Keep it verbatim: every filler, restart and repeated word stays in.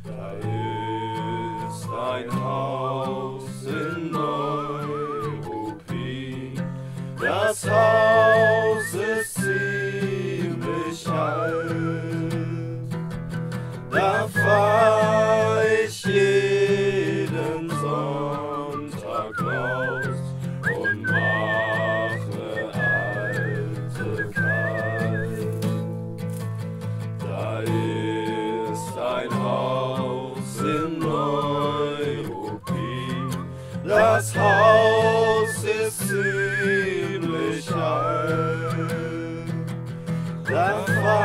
Da ist ein Haus in Neuruppin. Das Haus ist ziemlich alt. Da fahr ich jeden Sonntag raus und mache alte kalt. Da ist ein Haus in Neuruppin. Das Haus ist ziemlich alt. Da